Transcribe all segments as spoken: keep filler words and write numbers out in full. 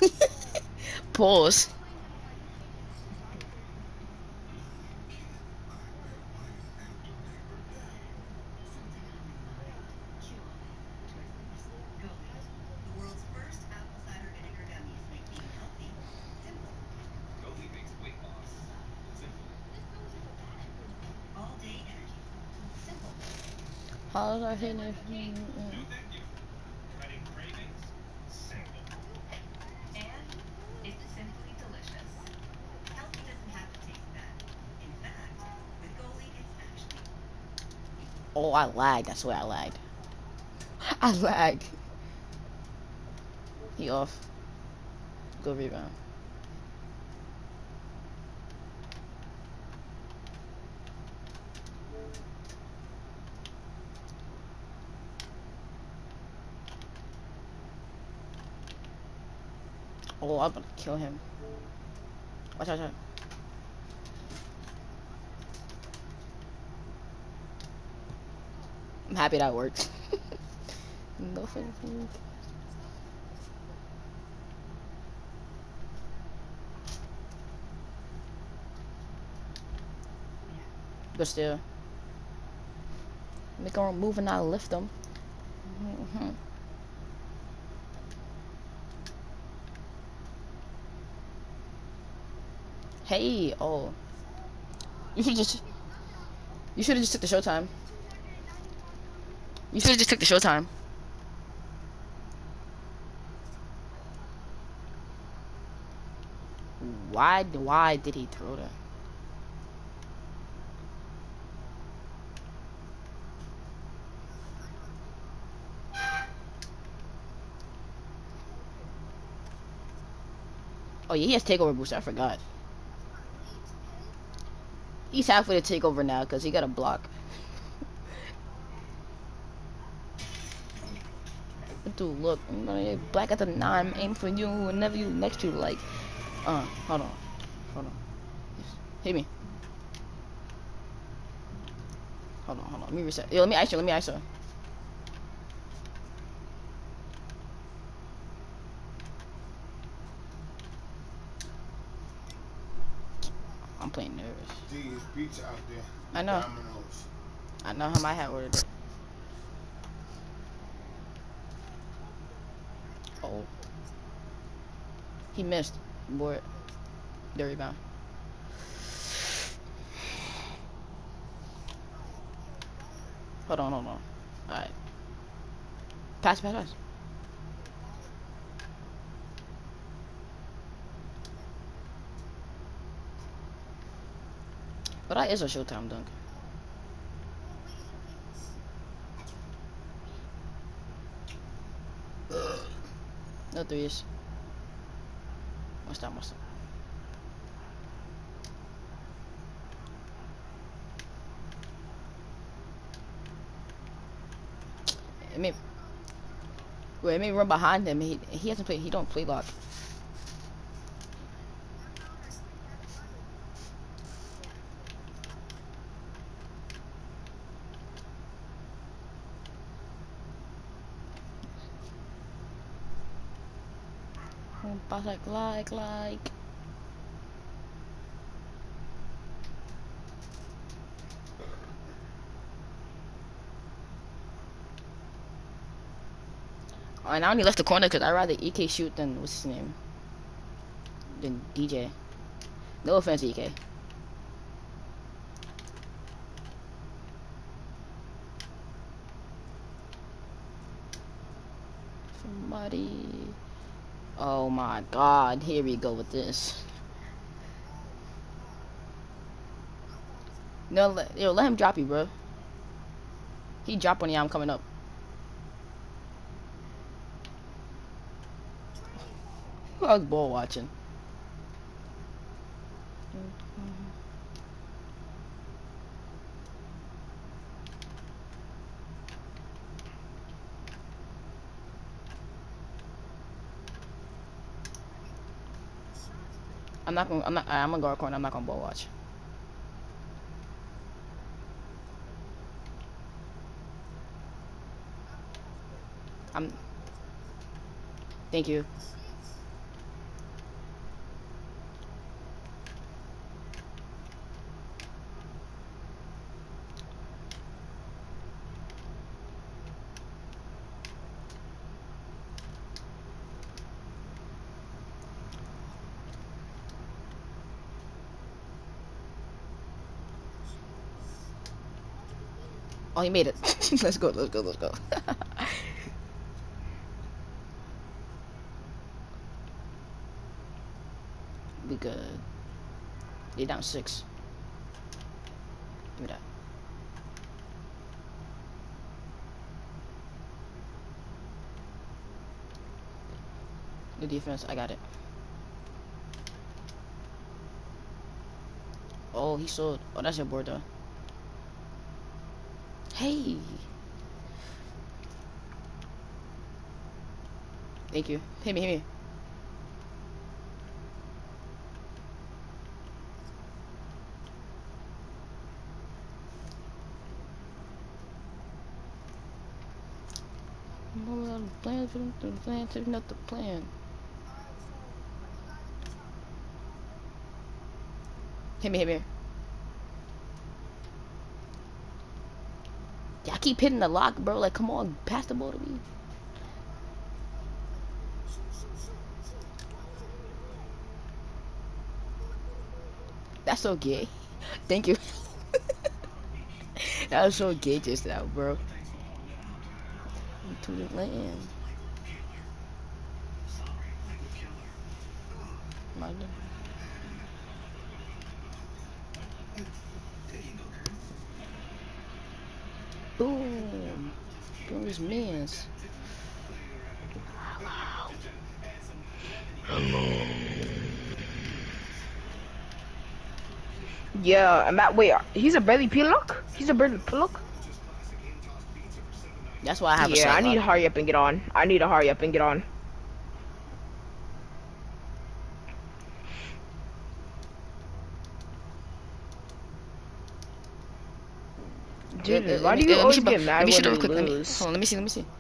Pause. How did I hit it? Oh, I lagged. That's where I lagged. I lagged. He off. Go rebound. Oh, I'm gonna kill him. Watch out, watch out. I'm happy that worked. Nothing. But still. Make them move and not lift them. Mm-hmm. Hey, oh. You should just You should have just took the showtime. You should have just took the showtime. Why why did he throw that? Oh yeah, he has takeover boost. I forgot. He's halfway to takeover now because he got a block. Dude, look, I'm gonna get black at the nine, aim for you, whenever you next to like. Uh, hold on, hold on. Hit me. Hold on, hold on. Let me reset. Yo, let me ice you. Let me ice you. I'm playing nervous. See, it's pizza out there. I know. Domino's. I know how my hat ordered it. Oh. He missed. Boy. The rebound. Hold on, hold on. Alright. Pass, pass, pass. But that is a showtime dunk. No threes. What's that? What's that? I mean, wait, let me run behind him. He he hasn't played. He don't play lock. Pass like like like. Oh, and I only left the corner because I rather E K shoot than what's his name, than D J. No offense, E K. Somebody. Oh my God! Here we go with this. No, let, yo, let him drop you, bro. He dropped when yeah, I'm coming up. I was ball watching. I'm not gonna. I'm not. I'm gonna guard corner. I'm not gonna ball watch. I'm. Thank you. Oh, he made it. Let's go, let's go, let's go. We good. They down six. Give me that. Good defense. I got it. Oh, he sold. Oh, that's your board though. Hey. Thank you. Hit me, hit me. Plan, plan, plan, taking up the plan. Hit me, hit me. Yeah, I keep hitting the lock, bro. Like, come on, pass the ball to me. That's so gay. Thank you. That was so gay just now, bro. To the land. My God. Boom. Boom is mans. Yeah, I'm at, wait, he's a Bradley Pillock? He's a Bradley Pillock? That's why I have a Yeah, sight I need lock. to hurry up and get on. I need to hurry up and get on. Uh, uh, Dude, let why me, do uh, you let me always shoot, bro. get Let mad me when shoot it we real quick. Let me, lose? hold on, let me see, let me see.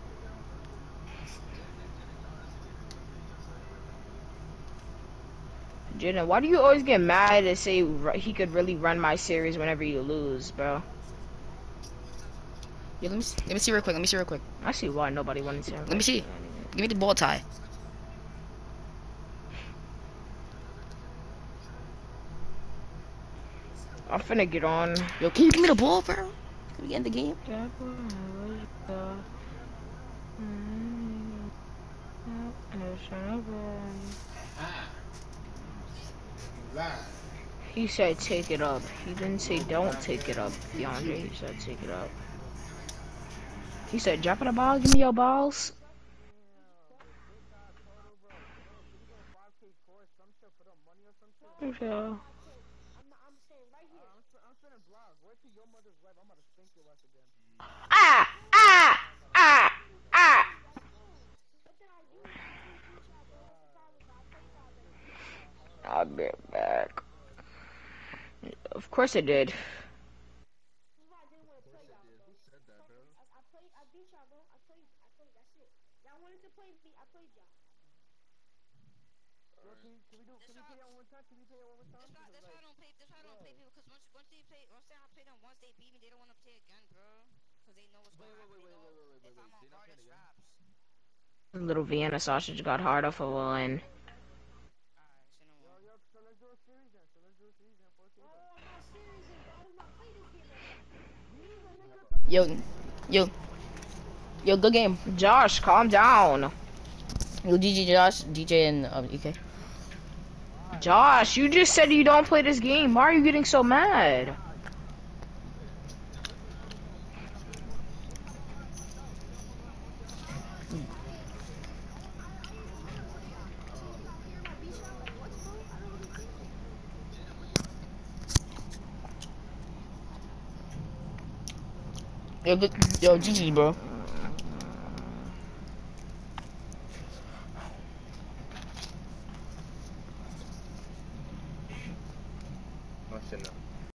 Jaden, why do you always get mad and say r- he could really run my series whenever you lose, bro? Yeah, let me see, let me see real quick. Let me see real quick. I see why nobody wanted to Let me invite see. you anyway. Give me the ball tie. I'm finna get on. Yo, can you give me the ball, bro? Can we end the game? He said take it up. He didn't say don't take it up, DeAndre. He said take it up. He said drop it a ball, give me your balls. Okay. Ah! Ah! Ah! Ah! I'll be back. Of course I did. Little Vienna sausage got hard off of a line. Yo, yo, yo, good game. Josh, calm down. Yo, D J Josh, D J and um, E K. Josh, you just said you don't play this game. Why are you getting so mad? Yo, good, yo, G G, bro.